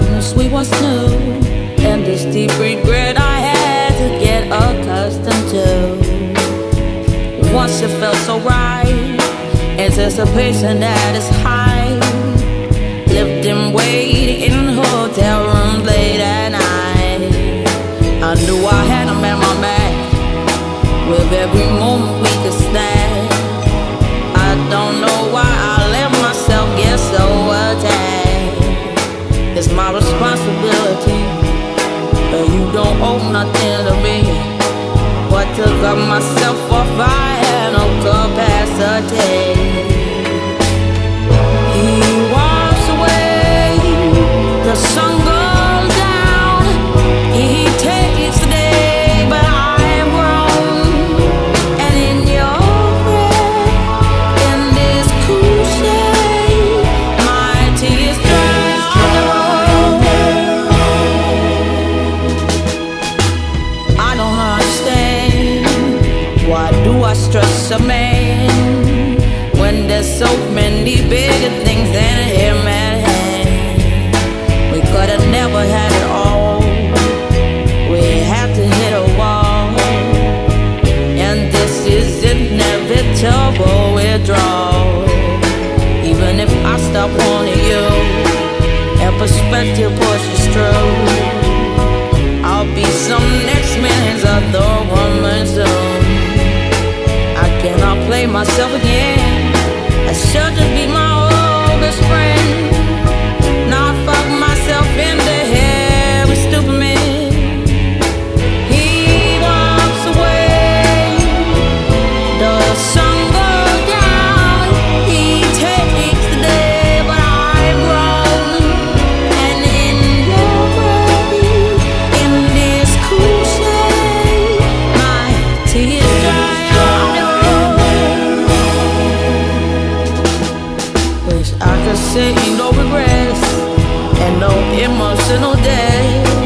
darkness we once knew, and this deep regret I had to get accustomed to. Once it felt so right, anticipation at its height. Lived and waited in hotel rooms late at night. I knew I had him at my back, with every moment we could snap. I don't know why I let myself get so attached. It's my responsibility, but you don't owe nothing to me. But to cut myself off, I had no capacity. He walks away, the sun goes down. He takes the day, but I am grown. And in your breath, in this cool shade, my tears dry on the road. I don't understand, why do I stress a man when there's so many bigger things than him at hand? We could've never had it all, we had to hit a wall, and this is inevitable withdrawal. Even if I stop wanting you, and perspective pushes through, I'll be some next man's other woman soon. I cannot play myself again, I should just be my old best friend. Now I fuck myself in the head with stupid men. He walks away, the sun goes down. He takes the day, but I'm grown. And in your world, in this cool shade, my tears dry on the road. Wish I could say no regrets and no emotional debt.